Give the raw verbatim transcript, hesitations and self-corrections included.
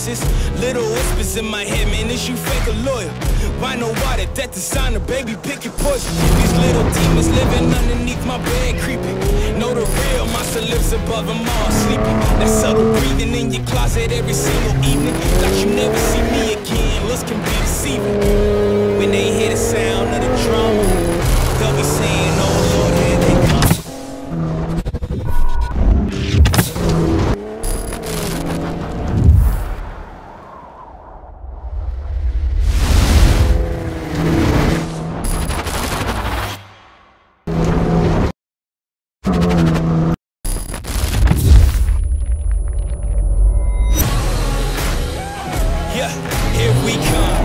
voices, little whispers in my head, man, is you fake or loyal? Why no water, that designer, baby, pick your poison. These little demons living underneath my bed, creeping. Know the real monster lives above them all, sleeping. That subtle breathing in your closet every single evening. Like you never see me again, looks can be deceiving. When they hear the sound of the drum, they'll be saying, oh Lord, here they come. Yeah, here we come.